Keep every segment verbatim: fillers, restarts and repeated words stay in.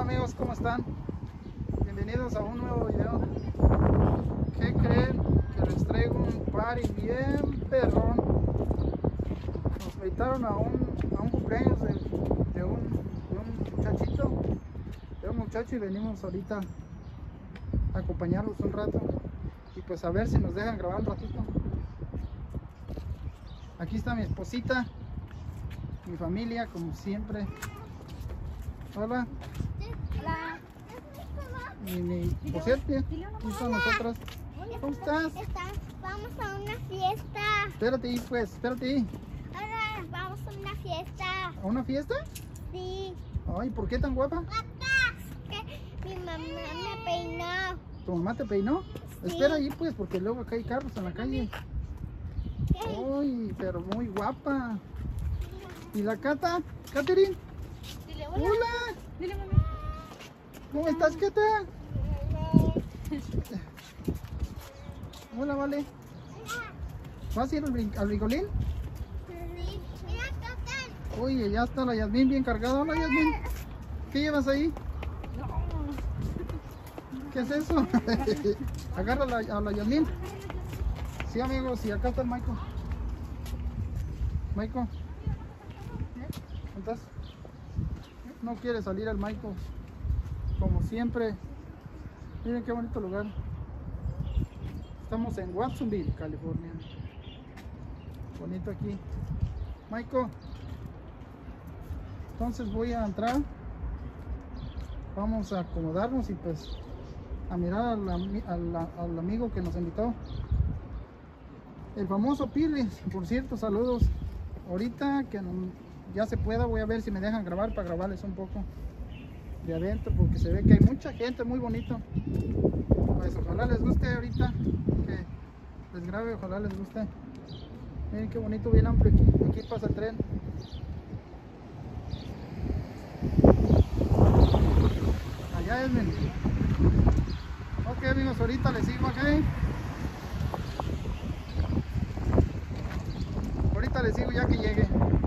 amigos, ¿cómo están? Bienvenidos a un nuevo video. ¿Qué creen? Que les traigo un party bien perrón. Nos invitaron a un, a un cumpleaños de, de, un, de un muchachito, de un muchacho, y venimos ahorita a acompañarlos un rato y pues a ver si nos dejan grabar un ratito. Aquí está mi esposita, mi familia, como siempre. Hola. Hola. Y mi, por cierto, aquí están nosotras. ¿Cómo estás? Vamos a una fiesta. Espérate ahí, pues, espérate ahí. Hola, vamos a una fiesta. ¿A una fiesta? Sí. Ay, ¿por qué tan guapa? Que mi mamá me peinó. ¿Tu mamá te peinó? Sí. Espera ahí, pues, porque luego acá hay carros en la calle. ¿Qué? Ay, pero muy guapa. ¿Y la Cata? ¿Catherine? Dile Hola. Dile mami. ¿Cómo estás, Cata? Hola, vale. ¿Vas a ir al, brin- al brincolín? Sí. Mira, Tocan. Uy, ya está la Yasmín bien cargada. Hola, Yasmín. ¿Qué llevas ahí? ¿Qué es eso? Agarra a la, a la Yasmín. Sí, amigos, y acá está el Maiko. Maiko. ¿Dónde estás? No quiere salir el Maiko. Como siempre. Miren qué bonito lugar. Estamos en Watsonville, California. Bonito aquí. Maiko. Entonces voy a entrar. Vamos a acomodarnos y pues a mirar al, ami- al, al amigo que nos invitó. El famoso Pirri, por cierto, saludos. Ahorita que no, ya se pueda, voy a ver si me dejan grabar para grabarles un poco de adentro, porque se ve que hay mucha gente, muy bonito. Pues ojalá les guste ahorita que les grabe, ojalá les guste. Miren qué bonito, bien amplio aquí, aquí pasa el tren. Allá es, men. Ok, amigos, ahorita les sigo acá. Ahorita les sigo ya que llegue.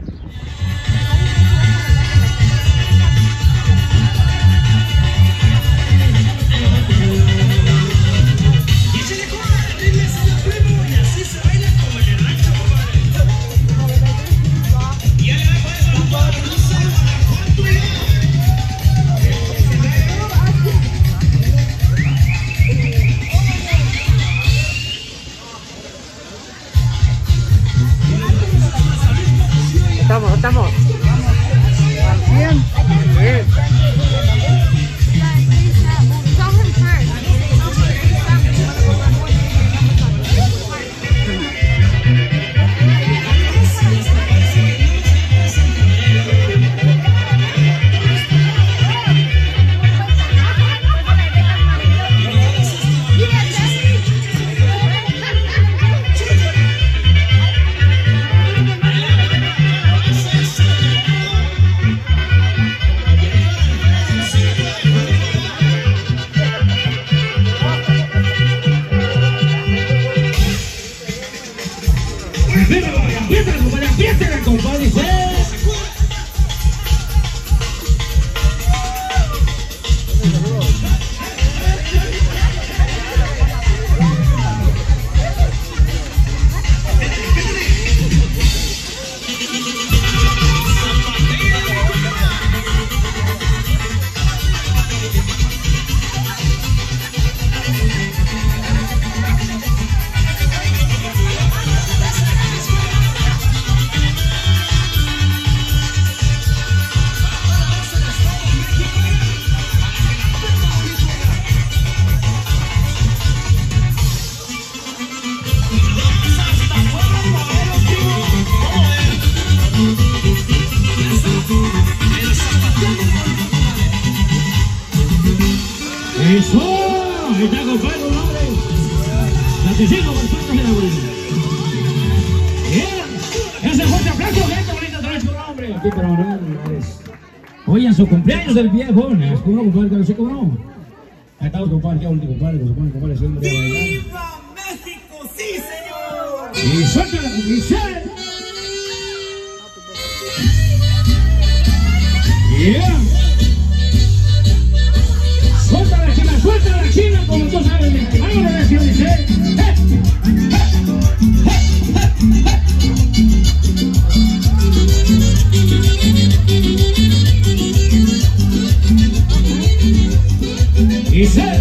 Estamos, estamos. Al cien. Bien. Empieza, compadre, empieza, compadre. Eso, ahí está, compadre, un hombre. veinticinco personas en la bolsa. Bien, ese fuerte aplauso, gente bonita, otra vez con un hombre. Aquí para honrar, señores. Hoy en su cumpleaños del viejo, ¿no? ¿Cómo, compadre, que no sé cómo no? Ahí estamos, compadre, qué bonito, compadre, que se pone, compadre, siempre a bailar. ¡Viva México! ¡Sí, señor! Y suelta la Michelle. Yeah. dice. Dice.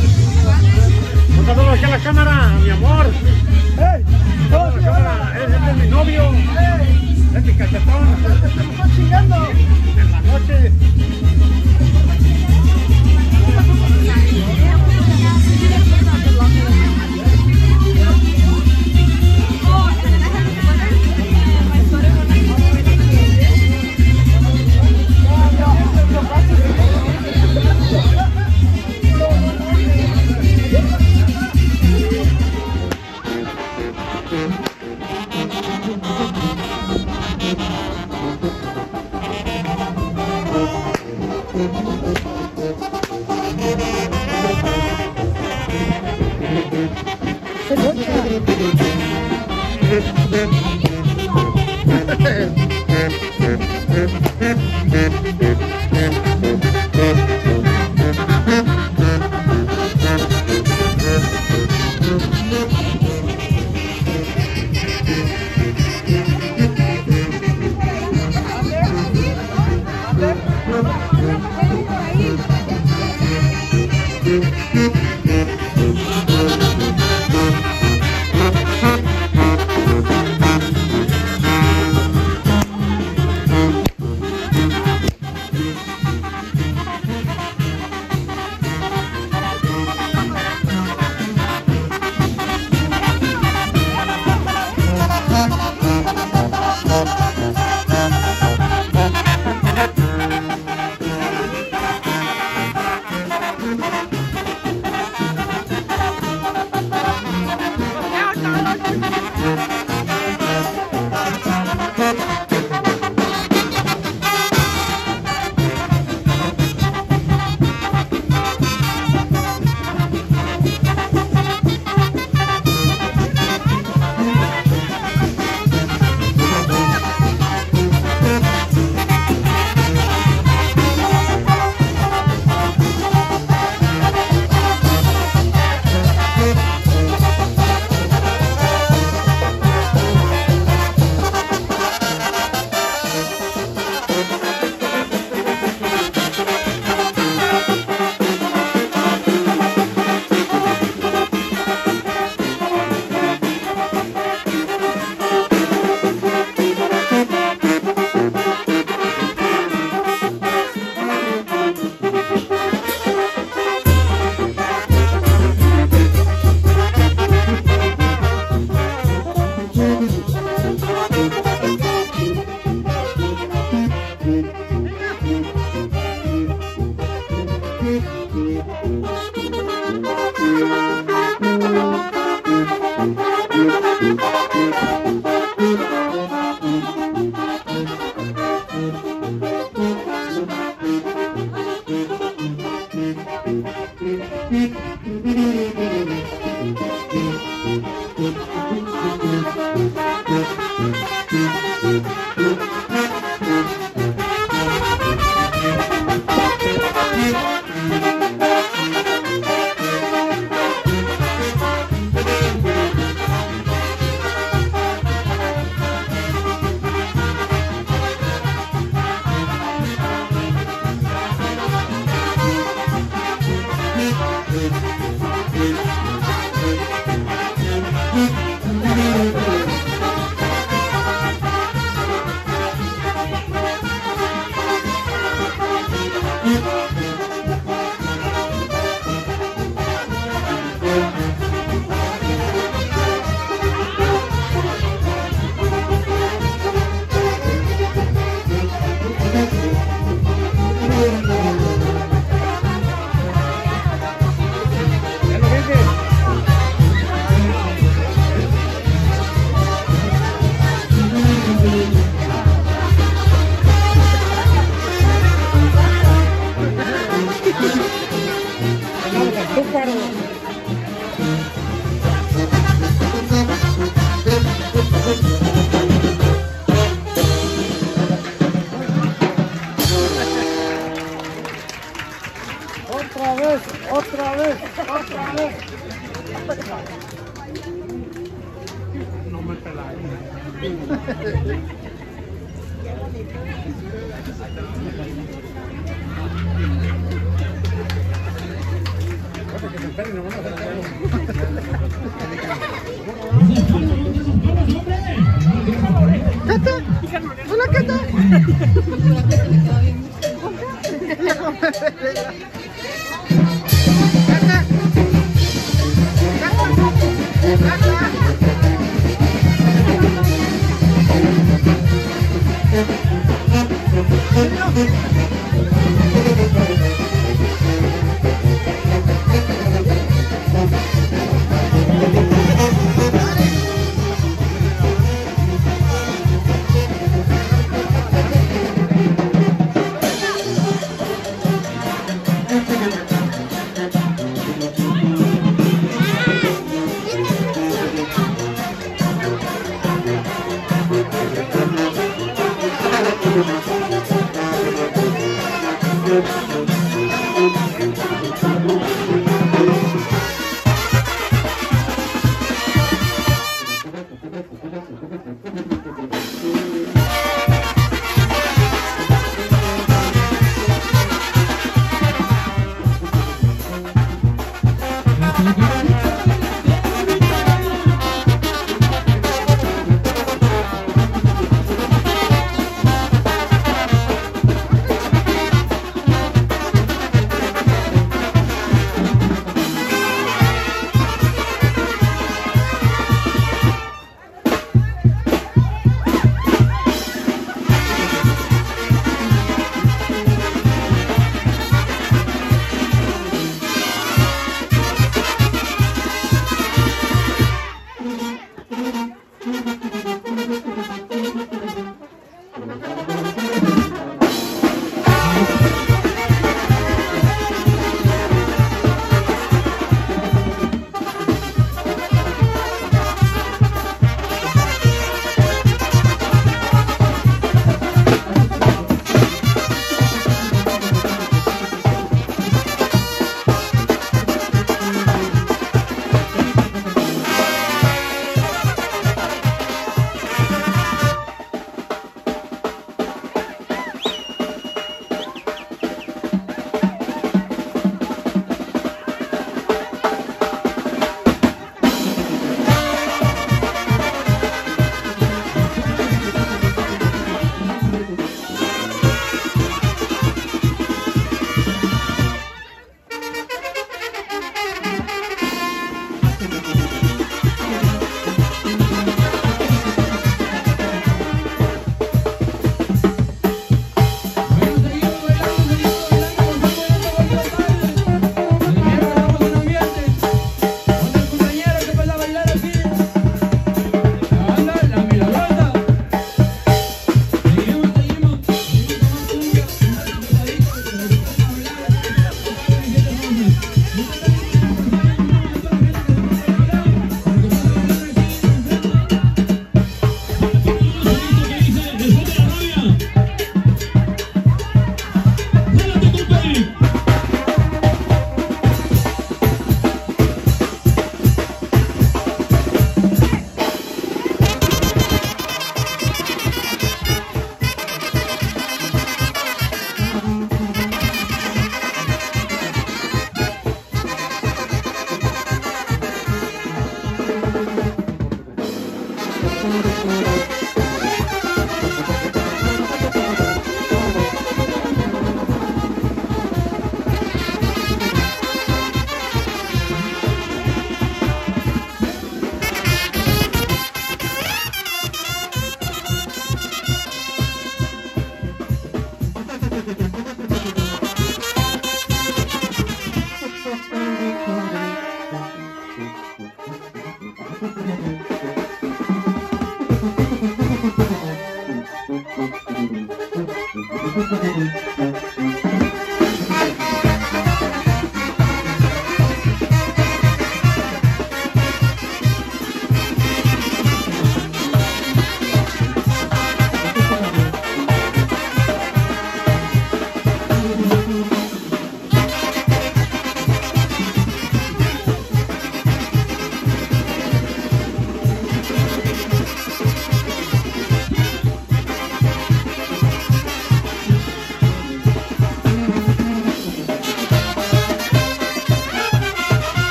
cámara, mi amor. ¡Hey! ¡Cámara! es mi novio. Es mi cachetón. ¡Está chingando! En la noche. Otra vez, otra vez, otra vez. No me peláis. Que se esperen, no van a hacer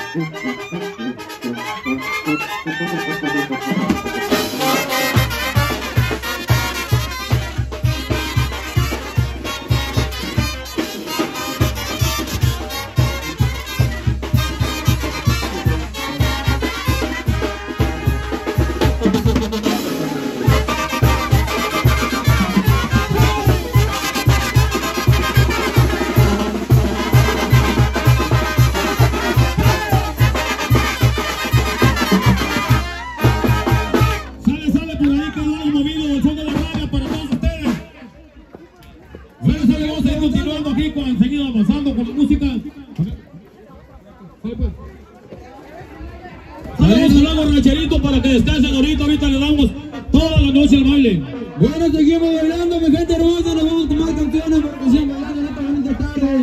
Saludos a la borracherito para que descansen ahorita, ahorita le damos toda la noche al baile. Bueno, seguimos bailando, mi gente hermosa, nos vamos con más canciones porque siempre va a tener esta bonita tarde.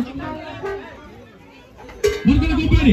Márcale, compadre.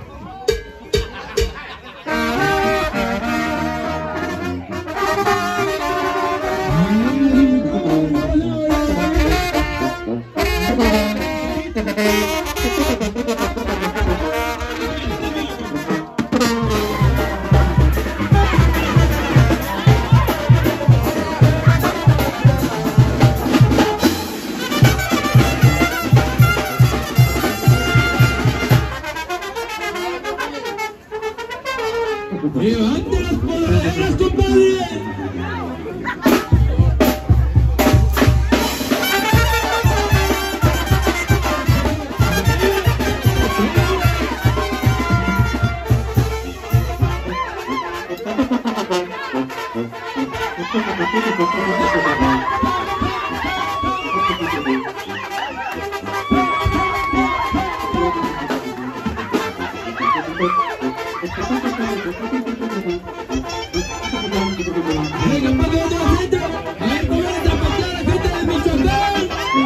¡Levante las podaderas, compadre! Venga, para que otra gente, a ver cómo les zapatea la gente de Michoacán.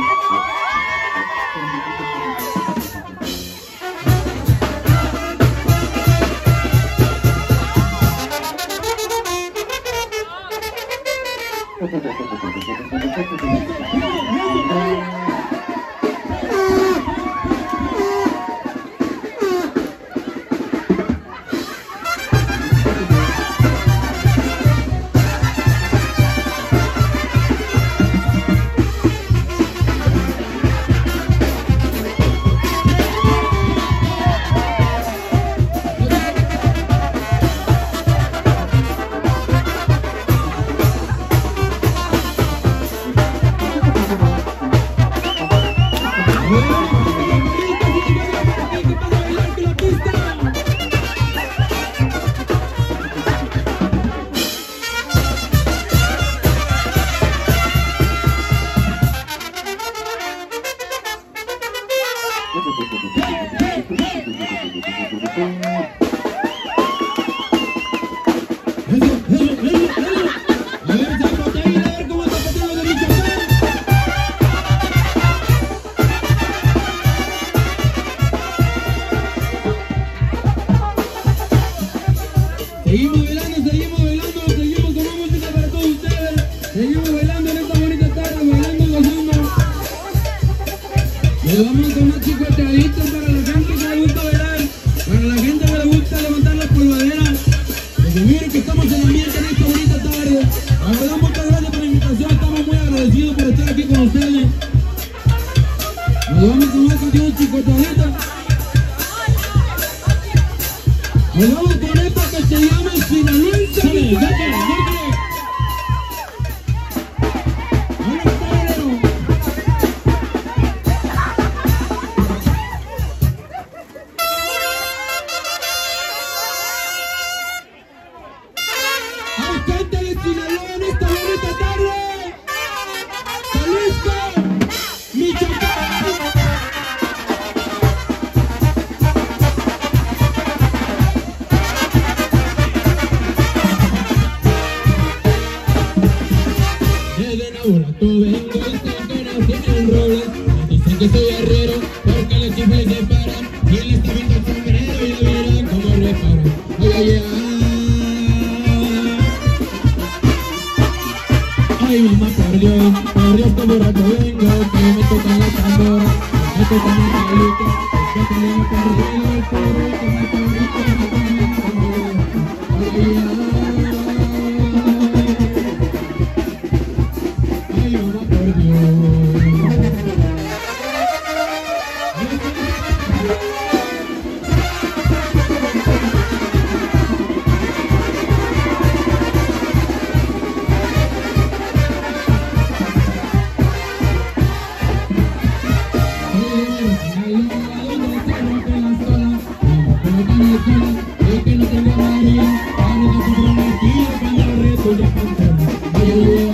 Seguimos bailando, seguimos bailando, seguimos con más música para todos ustedes. Seguimos bailando en esta bonita tarde, bailando y gozando. Le vamos con más chicotaditos para la gente que le gusta bailar, para la gente que le gusta levantar la polvadera. Porque miren que estamos en ambiente en esta bonita tarde. La verdad, muchas gracias por la invitación, estamos muy agradecidos por estar aquí con ustedes. Nos vamos con más canciones chicotaditas. Nos vamos con esta que se llama Sinaloense. ¡Sale, dale, dale! ¡Hay gente de Sinaloa en esta bonita tarde! ¡Jalisco! ¡Michoacán! Tú vengo y sé que no tienen roles. Me dicen que soy herrero porque los chifles se paran. Y él está viendo el sombrero y ya verán cómo reparo. Ay, ay, ay. Ay, mamá, por Dios, por Dios, como rato vengo. Que me tocan la tambora, me tocan la caluca. Que tenemos que arreglar el puro que me toca. yo que no tengo marido, ahora te comprometido cuando el reto ya cantó. Ay, ay, ay.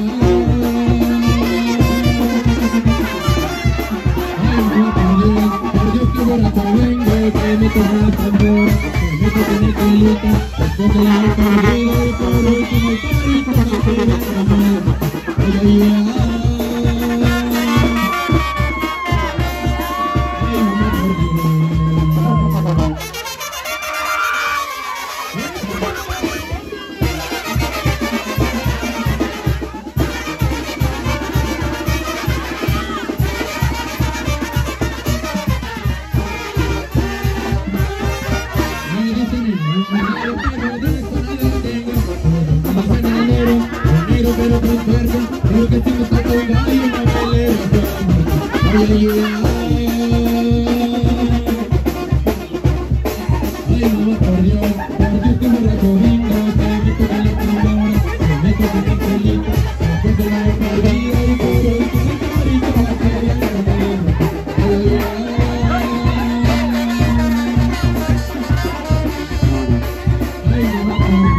Borracho vengo, que me toca la tambora, que me toca en el pelito, después de la perdido y por último el cabrito, que se ve la mano. Ay, ay, ay. Ay, mamá, por Dios. Pero con fuerza, creo que si me toca un gallo no me le va a ay, ay, ay. Ay, mamá, por Dios, por Dios que me la covingo, que me toca la tambora, que me toca el pelito, después de la perdida y por último el cabrito, que se ve la mano. Ay, ay, ay. Ay, mamá, por Dios.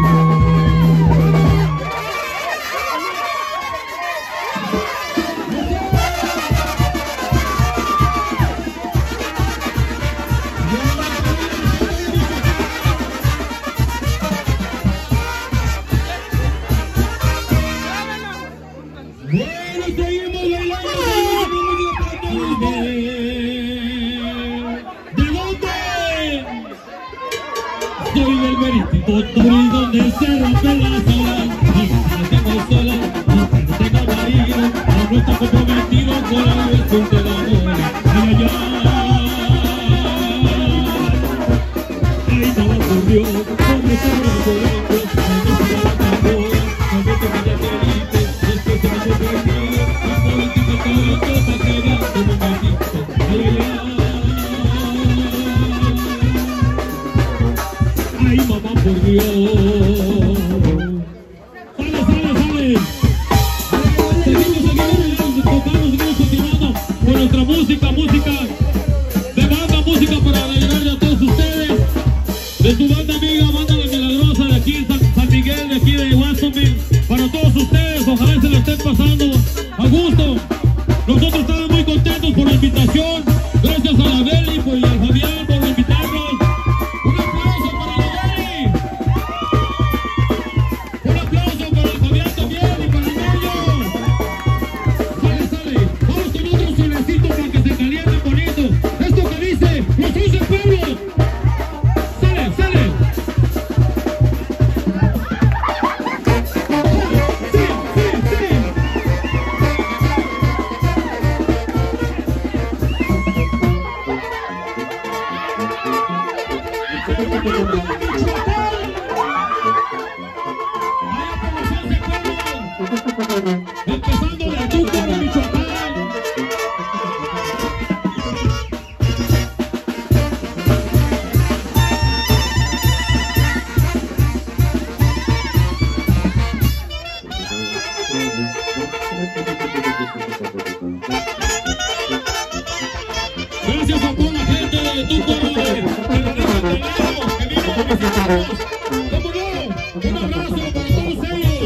Bueno, seguimos bailando. ¿De dónde? Soy del verídico Turizón del Cerro Pelazola. No tengo sola, no tengo marido, no está comprometido con la versión de la amor. Ay, ay, ay. Ay, no me ocurrió, como se me ocurrió, cuando se me la tambora, cuando te me la queriste, después se me ocurrió, y por último todo lo que se queda, como me dijiste. Ay, ay, ay. Ay, mamá, por Dios. Sale, sale, sale. Seguimos, seguimos, tocamos, seguimos continuando con nuestra música, música de banda, música para alegrarle a todos ustedes. De su banda amiga, banda La Milagrosa de aquí, San, San Miguel, de aquí de Watsonville. Para todos ustedes, ojalá se lo estén pasando a gusto. Nosotros estamos muy contentos por la invitación. Gracias a la Beli pues, y al Fabián por invitarnos. Un aplauso para la Beli. Un aplauso para el Fabián también y para el Mello. Sale, sale. Vamos con otro solecito para que se caliente bonito. Esto que dice, los once pueblos. Sale, sale. Sí, sí, sí. Empezando de Túcaro, Michoacán. Gracias a toda la gente de Túcaro, de de- de- de- que vino a visitarnos. ¿Cómo no? Un abrazo para todos ellos.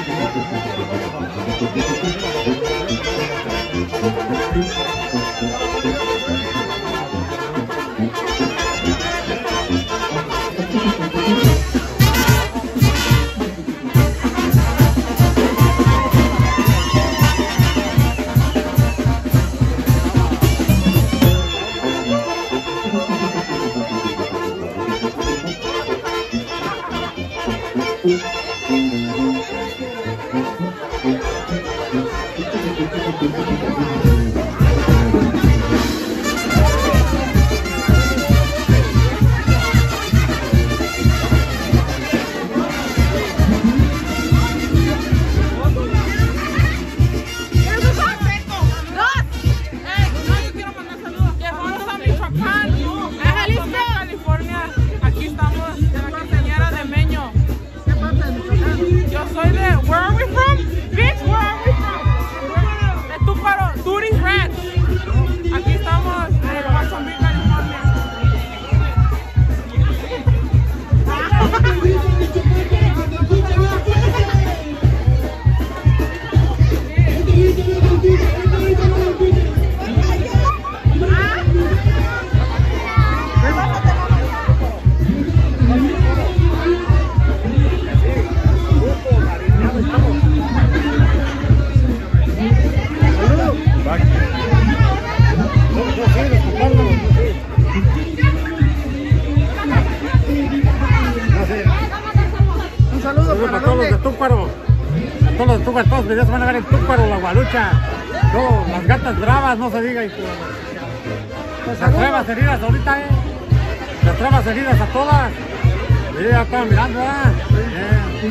Todos los videos van a ver el Túparo, la Guarucha, no, las gatas bravas, no se diga. Y, pues, las trabas heridas ahorita, eh. Las trabas heridas a todas. Sí, ya estaban mirando, ¿eh? Sí.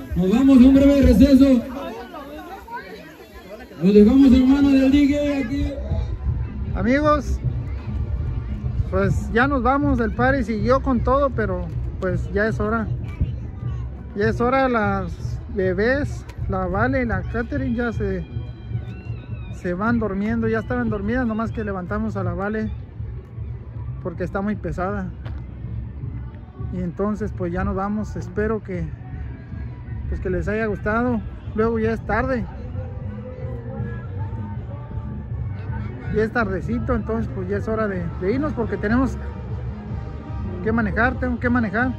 Nos vamos a un breve receso. Nos dejamos en manos del D J aquí. Amigos, pues ya nos vamos. El party siguió con todo, pero pues ya es hora. Ya es hora. Las bebés, la Vale y la Catherine ya se, se van durmiendo. Ya estaban dormidas, nomás que levantamos a la Vale porque está muy pesada. Y entonces pues ya nos vamos. Espero que pues que les haya gustado. Luego ya es tarde. Ya es tardecito, entonces pues ya es hora de, de irnos porque tenemos que manejar, tengo que manejar.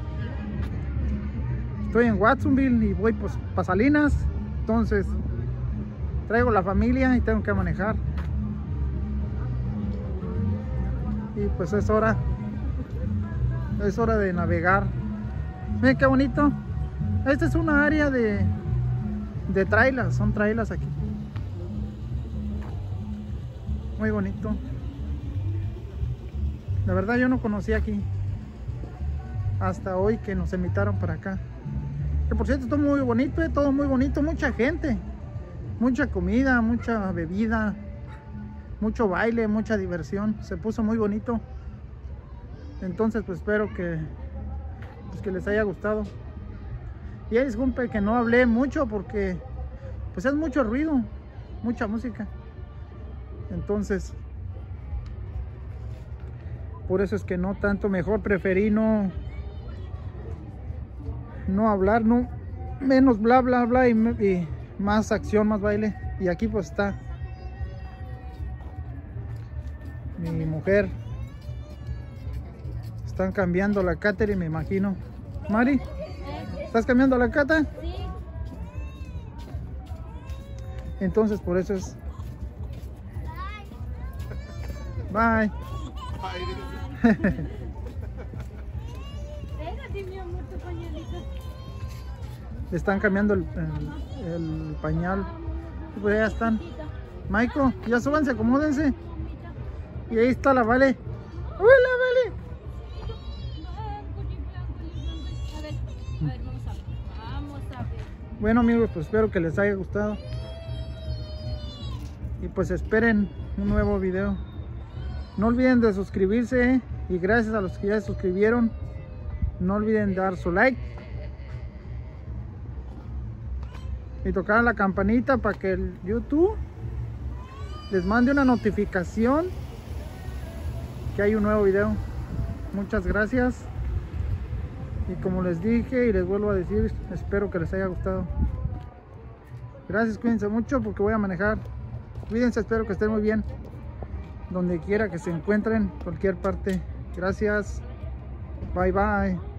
Estoy en Watsonville y voy pues para Salinas, entonces traigo la familia y tengo que manejar. Y pues es hora, es hora de navegar. Miren qué bonito. Esta es una área de, de trailers, son trailers aquí. Muy bonito. La verdad yo no conocía aquí hasta hoy que nos invitaron para acá. Que por cierto, todo muy bonito, eh, todo muy bonito, mucha gente, mucha comida, mucha bebida, mucho baile, mucha diversión. Se puso muy bonito. Entonces pues espero que, pues, que les haya gustado. Y disculpe que no hablé mucho porque pues es mucho ruido, mucha música. Entonces, por eso es que no tanto, mejor preferí no, no hablar, no, menos bla bla bla y, y más acción, más baile. Y aquí pues está mi mujer. Están cambiando la Catherine, me imagino. Mari, ¿estás cambiando la Cata? Sí. Entonces por eso es. Bye. Pégate, mi amor, tu pañalito. Le están cambiando el, el, el pañal. Y pues ya están. Maiko, ya súbanse, acomódense. Y ahí está la Vale. ¡Hola, Vale! A ver, a ver, vamos a ver. Vamos a ver. Bueno amigos, pues espero que les haya gustado. Y pues esperen un nuevo video. No olviden de suscribirse. Y gracias a los que ya se suscribieron. No olviden dar su like. Y tocar la campanita para que el YouTube les mande una notificación que hay un nuevo video. Muchas gracias. Y como les dije y les vuelvo a decir, espero que les haya gustado. Gracias, cuídense mucho porque voy a manejar. Cuídense, espero que estén muy bien donde quiera que se encuentren, cualquier parte. Gracias. Bye bye.